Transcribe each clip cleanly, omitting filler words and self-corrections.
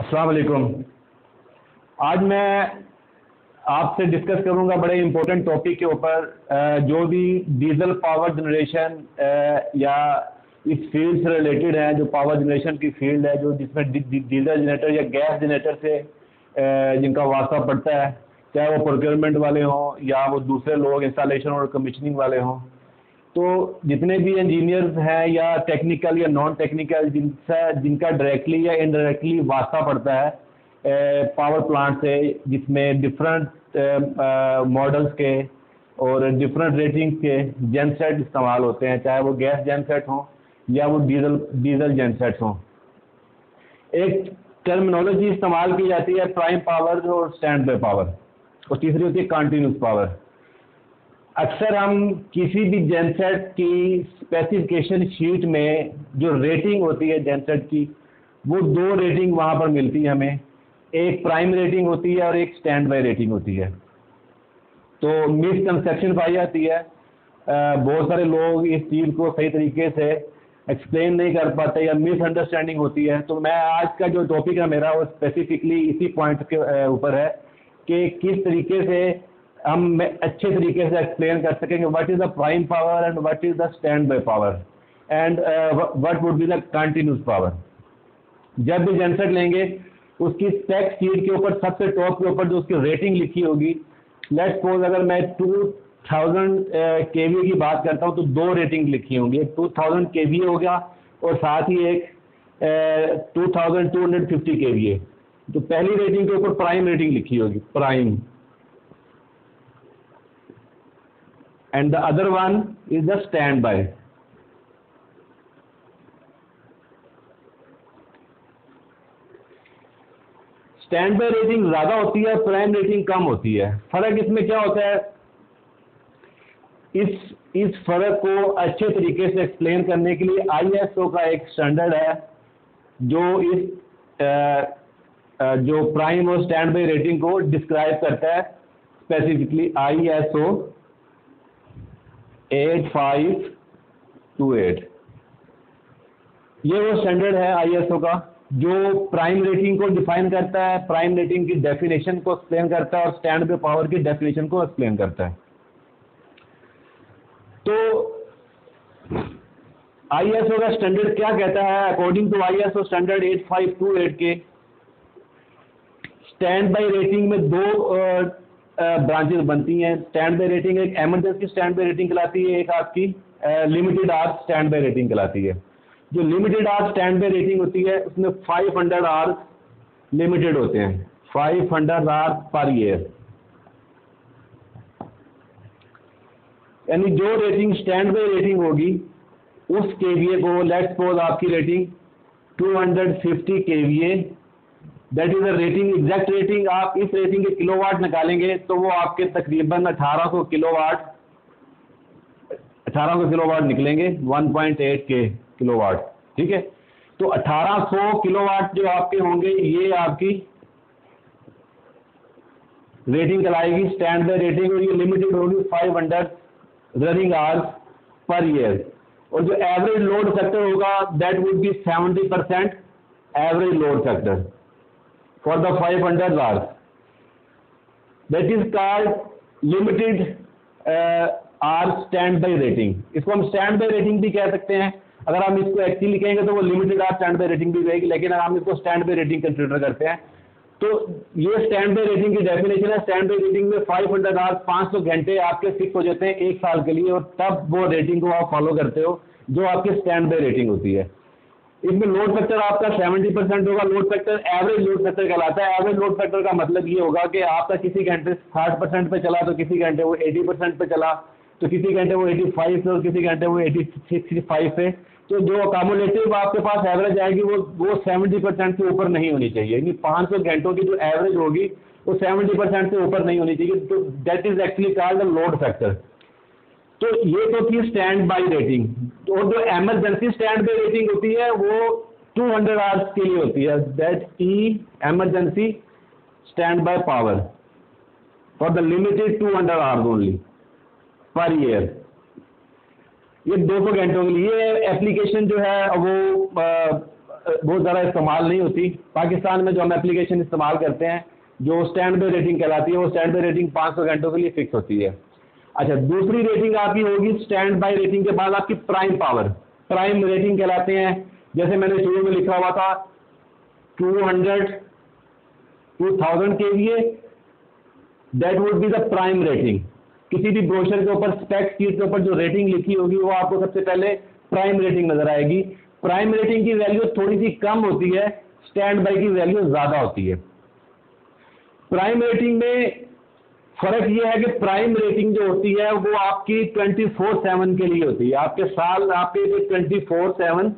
अस्सलाम वालेकुम। आज मैं आपसे डिस्कस करूंगा बड़े इम्पोर्टेंट टॉपिक के ऊपर, जो भी डीजल पावर जनरेशन या इस फील्ड से रिलेटेड है, जो पावर जनरेशन की फील्ड है, जो जिसमें डीजल जनरेटर या गैस जनरेटर से जिनका वास्ता पड़ता है, चाहे वो प्रोक्योरमेंट वाले हों या वो दूसरे लोग इंस्टॉलेशन और कमीशनिंग वाले हों। तो जितने भी इंजीनियर्स हैं या टेक्निकल या नॉन टेक्निकल जिनका डायरेक्टली या इनडायरेक्टली वास्ता पड़ता है पावर प्लांट से, जिसमें डिफरेंट मॉडल्स के और डिफरेंट रेटिंग्स के जेनसेट इस्तेमाल होते हैं, चाहे वो गैस जेनसेट हों या वो डीजल जेनसेट हों। एक टर्मिनोलॉजी इस्तेमाल की जाती है प्राइम पावर और स्टैंड बाय पावर, और तीसरी होती है कंटिन्यूस पावर। अक्सर हम किसी भी जेनसेट की स्पेसिफिकेशन शीट में जो रेटिंग होती है जेनसेट की, वो दो रेटिंग वहाँ पर मिलती है हमें। एक प्राइम रेटिंग होती है और एक स्टैंड बाय रेटिंग होती है। तो मिसकंसेप्शन पाई जाती है, बहुत सारे लोग इस चीज़ को सही तरीके से एक्सप्लेन नहीं कर पाते या मिसअंडरस्टैंडिंग होती है। तो मैं आज का जो टॉपिक है मेरा, वो स्पेसिफिकली इसी पॉइंट के ऊपर है कि किस तरीके से हम अच्छे तरीके से एक्सप्लेन कर सकेंगे what is the prime power and what is the standby power and what would be the continuous power. जब भी जेनसेट लेंगे, उसकी स्पेक शीट के ऊपर सबसे टॉप के ऊपर जो उसकी रेटिंग लिखी होगी, लेट्स सपोज अगर मैं 2000 केवीए की बात करता हूँ तो दो रेटिंग लिखी होंगी, एक 2000 केवीए हो गया और साथ ही एक 2250 केवीए। तो पहली रेटिंग के ऊपर प्राइम रेटिंग लिखी होगी, prime, and the other one is the standby। Standby rating ज़्यादा होती है, प्राइम रेटिंग कम होती है। फ़र्क इसमें क्या होता है? इस फ़र्क को अच्छे तरीके से एक्सप्लेन करने के लिए आईएसओ का एक स्टैंडर्ड है जो जो प्राइम और स्टैंड बाय रेटिंग को डिस्क्राइब करता है। स्पेसिफिकली आईएसओ 8528, ये वो स्टैंडर्ड है आईएसओ का जो प्राइम रेटिंग को डिफाइन करता है, प्राइम रेटिंग की डेफिनेशन को एक्सप्लेन करता है और स्टैंड बाय पावर की डेफिनेशन को एक्सप्लेन करता है। तो आईएसओ का स्टैंडर्ड क्या कहता है? अकॉर्डिंग टू आईएसओ स्टैंडर्ड 8528 के, स्टैंड बाय रेटिंग में दो ब्रांचेस बनती हैं। स्टैंड बाय रेटिंग एक एमरजेंसी स्टैंड बाय रेटिंग कहलाती है, एक आपकी limited hours standby rating कहलाती है। जो limited hours standby rating होती है उसमें 500 आवर्स लिमिटेड होते हैं, 500 आवर्स पर ईयर। यानी जो रेटिंग स्टैंड बाय रेटिंग होगी उस केवीए को, लेट्स सपोज आपकी rating 250 KVA, that is a rating, exact rating. आप इस रेटिंग के किलोवाट निकालेंगे तो वो आपके तकरीबन 1800 किलोवाट निकलेंगे, 1.8 के किलोवाट। ठीक है, तो 1800 किलोवाट जो आपके होंगे, ये आपकी रेटिंग कहलाएगी स्टैंड बाय रेटिंग, और ये लिमिटेड होगी 500 रनिंग आवर्स पर ईयर। और जो एवरेज लोड फैक्टर होगा that would be 70% average load factor for the 500 hours, that is called limited hour standby rating। इसको हम स्टैंड बाय रेटिंग भी कह सकते हैं। अगर हम इसको एक्चुअली लिखेंगे तो वो limited hour standby rating भी रहेगी, लेकिन अगर हम इसको स्टैंड बाय रेटिंग कंसिडर करते हैं तो ये स्टैंड बाय रेटिंग की डेफिनेशन है। स्टैंड बाय रेटिंग में 500 आवर्स, 500 घंटे आपके फिक्स हो जाते हैं एक साल के लिए, और तब वो रेटिंग को आप फॉलो करते हो जो आपकी स्टैंड बाय रेटिंग होती है। इसमें लोड फैक्टर आपका 70% होगा। Load factor average load factor कहलाता है। एवरेज लोड फैक्टर का मतलब ये होगा कि आपका किसी घंटे 60% पे चला तो किसी घंटे वो 80% पे चला, तो किसी घंटे वो 85 पे और किसी घंटे वो 65 पे। तो जो अकामुलेटिव आपके पास एवरेज आएगी वो 70% से ऊपर नहीं होनी चाहिए। यानी 500 घंटों की जो एवरेज होगी वो 70% से ऊपर नहीं होनी चाहिए। तो that is actually called the load factor. तो ये तो थी स्टैंड बाय रेटिंग। और जो एमरजेंसी स्टैंड बाय रेटिंग होती है वो 200 आवर्स के लिए होती है, दैट ई emergency standby power for the limited 200 hours only per year. ये 200 घंटों के लिए। ये एप्लीकेशन जो है वो बहुत ज़्यादा इस्तेमाल नहीं होती। पाकिस्तान में जो हम एप्लीकेशन इस्तेमाल करते हैं जो स्टैंड बाई रेटिंग कहलाती है, वो स्टैंड बाई रेटिंग 500 घंटों के लिए फिक्स होती है। अच्छा, दूसरी रेटिंग आपकी होगी स्टैंड बाई रेटिंग के बाद आपकी प्राइम पावर। प्राइम रेटिंग कहलाते हैं, जैसे मैंने शुरू में लिखा हुआ था 2000 KVA, that would be the prime rating. किसी भी ब्रोशर के ऊपर स्पेक शीट के ऊपर जो रेटिंग लिखी होगी वो आपको सबसे पहले प्राइम रेटिंग नजर आएगी। प्राइम रेटिंग की वैल्यू थोड़ी सी कम होती है, स्टैंड बाई की वैल्यू ज्यादा होती है। प्राइम रेटिंग में फर्क यह है कि प्राइम रेटिंग जो होती है वो आपकी 24/7 के लिए होती है, आपके साल आपके 24/7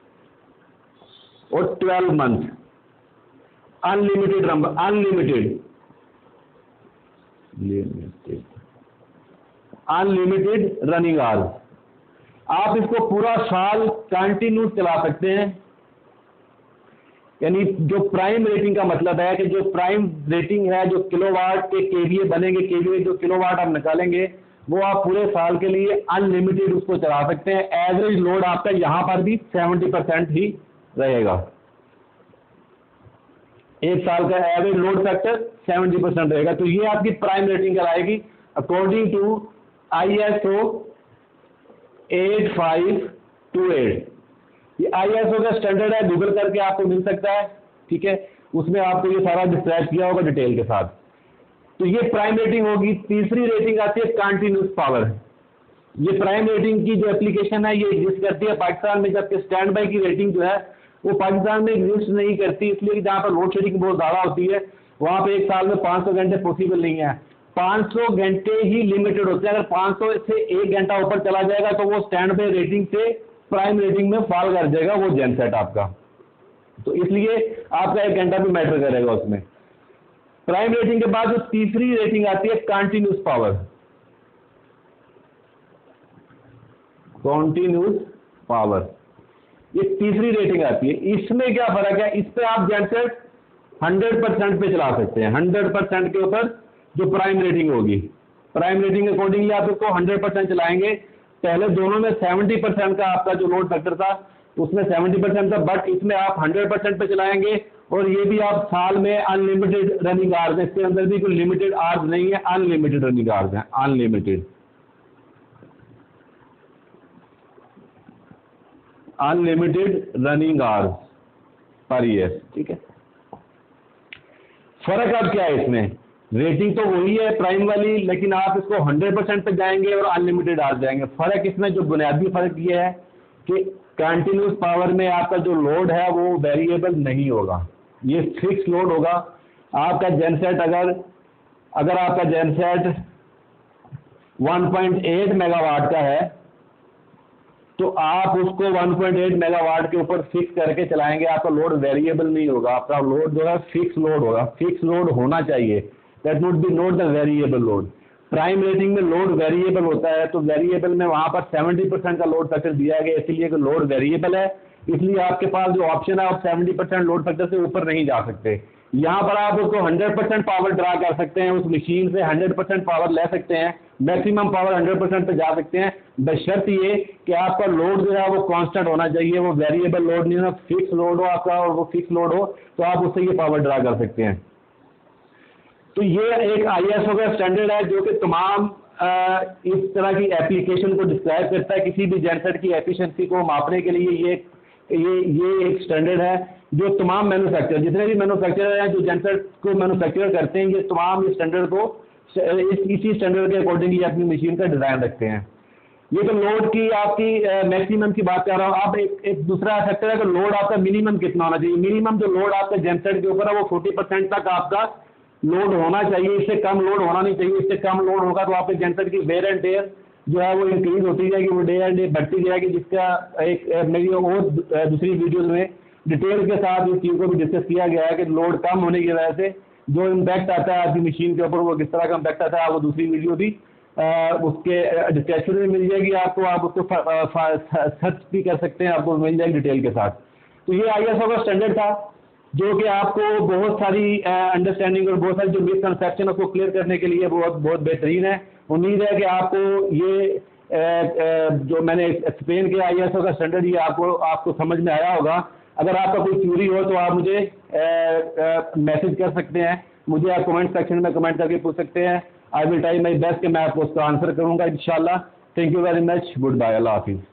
और 12 मंथ अनलिमिटेड रनिंग आवर्स। आप इसको पूरा साल कंटिन्यू चला सकते हैं। यानी जो प्राइम रेटिंग का मतलब है कि जो प्राइम रेटिंग है, जो किलोवाट के केवीए बनेंगे, केवीए जो किलोवाट आप निकालेंगे वो आप पूरे साल के लिए अनलिमिटेड उसको चला सकते हैं। एवरेज लोड आपका यहां पर भी 70% ही रहेगा। एक साल का एवरेज लोड फैक्टर 70% रहेगा। तो ये आपकी प्राइम रेटिंग कहलाएगी अकॉर्डिंग टू ISO 8528। ये ISO का स्टैंडर्ड है, गूगल करके आपको मिल सकता है, ठीक है। उसमें आपको ये सारा डिस्क्राइब किया होगा डिटेल के साथ। तो ये प्राइम रेटिंग होगी। तीसरी रेटिंग आती है कंटिन्यूस पावर। ये प्राइम रेटिंग की जो एप्लीकेशन है ये एग्जिस्ट करती है पाकिस्तान में, जबकि स्टैंड बाई की रेटिंग जो है वो पाकिस्तान में एग्जिस्ट नहीं करती, इसलिए जहाँ पर लोड शेडिंग बहुत ज़्यादा होती है वहाँ पे एक साल में 500 घंटे पॉसिबल नहीं है। 500 घंटे ही लिमिटेड होते हैं। अगर 500 से 1 घंटा ऊपर चला जाएगा तो वो स्टैंड बाई रेटिंग से प्राइम रेटिंग में फॉल कर जाएगा वो जेनसेट आपका। तो इसलिए आपका 1 घंटा भी मैटर करेगा उसमें। प्राइम रेटिंग के बाद जो तीसरी रेटिंग आती है कंटिन्यूस पावर। कंटिन्यूस पावर ये तीसरी रेटिंग आती है। इसमें क्या फर्क है, इस पे आप जेनसेट 100% पे चला सकते हैं। 100% के ऊपर जो प्राइम रेटिंग होगी, प्राइम रेटिंग अकॉर्डिंगली आप इसको 100% चलाएंगे। पहले दोनों में 70% का आपका जो लोड फैक्टर था उसमें 70% था, बट इसमें आप 100% पे चलाएंगे। और ये भी आप साल में अनलिमिटेड रनिंग आवर्स है, इसके अंदर भी कोई लिमिटेड आवर्स नहीं है, अनलिमिटेड रनिंग आवर्स हैं, unlimited running hours per year, ठीक है। फर्क अब क्या है इसमें, रेटिंग तो वही है प्राइम वाली, लेकिन आप इसको 100% पे जाएंगे और अनलिमिटेड आ जाएंगे। फर्क इसमें जो बुनियादी फर्क ये है कि कंटिन्यूस पावर में आपका जो लोड है वो वेरिएबल नहीं होगा, ये फिक्स लोड होगा। आपका जेनसेट अगर आपका जेनसेट 1.8 मेगावाट का है तो आप उसको 1.8 मेगावाट के ऊपर फिक्स करके चलाएंगे, आपका लोड वेरिएबल नहीं होगा, आपका लोड जो है फिक्स लोड होगा। फिक्स लोड होना चाहिए, that would be not the variable load. Prime rating में लोड वेरिएबल होता है, तो वेरिएबल में वहां पर 70% का लोड फैक्टर दिया गया, इसीलिए कि लोड वेरिएबल है, इसलिए आपके पास जो ऑप्शन है आप 70% लोड फैक्टर से ऊपर नहीं जा सकते। यहाँ पर आप उसको 100% पावर ड्रा कर सकते हैं, उस मशीन से 100% पावर ले सकते हैं, मैक्सिमम पावर 100% पे जा सकते हैं, बशर्त ये कि आपका लोड जो है वो कांस्टेंट होना चाहिए, वो वेरिएबल लोड नहीं होना, फिक्स लोड हो आपका, और वो फिक्स लोड हो तो आप उससे ये पावर ड्रा कर सकते हैं। तो ये एक ISO का स्टैंडर्ड है जो कि तमाम इस तरह की एप्लीकेशन को डिस्क्राइब करता है। किसी भी जेनसेट की एफिशिएंसी को मापने के लिए ये एक स्टैंडर्ड है जो तमाम मैन्युफैक्चरर, जितने भी मैन्युफैक्चरर हैं जो जेनसेट को मैन्युफैक्चर करते हैं, ये तमाम इस स्टैंडर्ड को इसी स्टैंडर्ड के अकॉर्डिंगली अपनी मशीन का डिज़ाइन रखते हैं। ये तो लोड की आपकी मैक्सिमम की बात कर रहा हूँ। आप एक दूसरा फैक्टर है कि लोड आपका मिनिमम कितना होना चाहिए। मिनिमम जो लोड आपका जेनसेट के ऊपर है वो 40% तक आपका लोड होना चाहिए, इससे कम लोड होना नहीं चाहिए। इससे कम लोड होगा तो आपके जेनसेट की वेयर एंड टेयर जो है वो इंक्रीज होती जाएगी, वो डे एंड डे बढ़ती जाएगी, जिसका एक मेरी और दूसरी वीडियोज में डिटेल के साथ इस चीज़ को भी डिस्कस किया गया है कि लोड कम होने की वजह से जो इम्पैक्ट आता है आपकी मशीन के ऊपर वो किस तरह का इम्पैक्ट आता है, वो दूसरी वीडियो भी उसके डिस्क्रिप्शन में मिल जाएगी आपको, आप उसको सर्च भी कर सकते हैं, आपको मिल जाएगी डिटेल के साथ। तो ये ISO का स्टैंडर्ड था जो कि आपको बहुत सारी अंडरस्टैंडिंग और बहुत सारी जो मिसकंसेप्शन उसको क्लियर करने के लिए बहुत बेहतरीन है। उम्मीद है कि आपको ये जो मैंने एक्सप्लेन किया ISO का स्टैंडर्ड ये आपको समझ में आया होगा। अगर आपका कोई क्यूरी हो तो आप मुझे मैसेज कर सकते हैं, मुझे आप कमेंट सेक्शन में कमेंट करके पूछ सकते हैं। I will try my best कि मैं आपको उसका आंसर करूँगा इंशाल्लाह। Thank you very much, goodbye, अल्लाह हाफिज़।